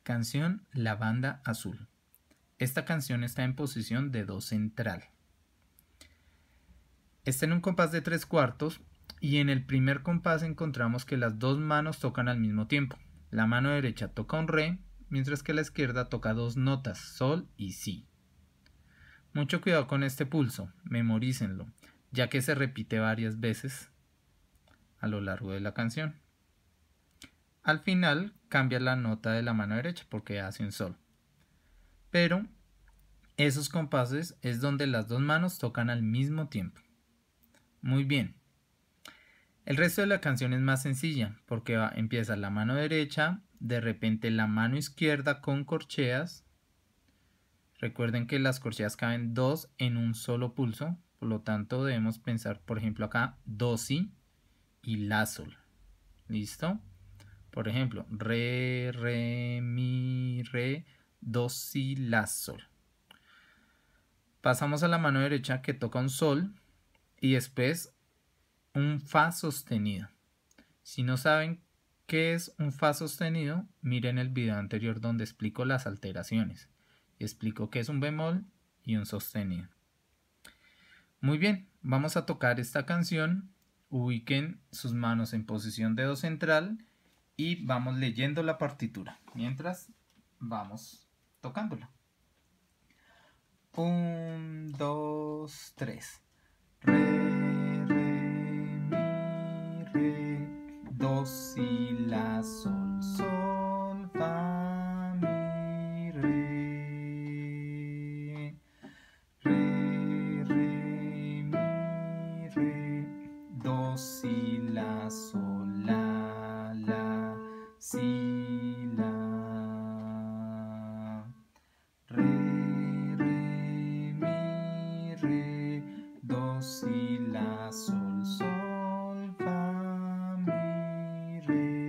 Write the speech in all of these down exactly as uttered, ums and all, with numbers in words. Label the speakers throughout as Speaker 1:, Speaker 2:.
Speaker 1: Canción Lavanda Azul. Esta canción está en posición de do central. Está en un compás de tres cuartos y en el primer compás encontramos que las dos manos tocan al mismo tiempo. La mano derecha toca un re, mientras que la izquierda toca dos notas, sol y si. Mucho cuidado con este pulso, memorícenlo, ya que se repite varias veces a lo largo de la canción. Al final cambia la nota de la mano derecha porque hace un sol. Pero esos compases es donde las dos manos tocan al mismo tiempo. Muy bien. El resto de la canción es más sencilla porque va, empieza la mano derecha, de repente la mano izquierda con corcheas. Recuerden que las corcheas caben dos en un solo pulso, por lo tanto debemos pensar, por ejemplo, acá do si y la sol. ¿Listo? Por ejemplo, re, re, mi, re, do, si, la, sol. Pasamos a la mano derecha que toca un sol y después un fa sostenido. Si no saben qué es un fa sostenido, miren el video anterior donde explico las alteraciones. Y explico qué es un bemol y un sostenido. Muy bien, vamos a tocar esta canción. Ubiquen sus manos en posición de do central y vamos leyendo la partitura mientras vamos tocándola. Un, dos, tres. Re, re, mi, re, do, si, la, sol, sol, fa, mi, re. Re, re, mi, re, do, si, la, sol, la, la, si, la. Re, re, mi, re, do, si, la, sol, sol, fa, mi,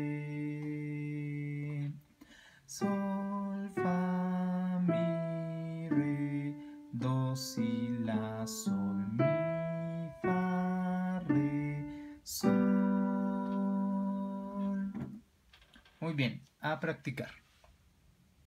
Speaker 1: re. Sol, fa, mi, re, do, si, la, sol, mi, fa, re, sol. Muy bien, a practicar.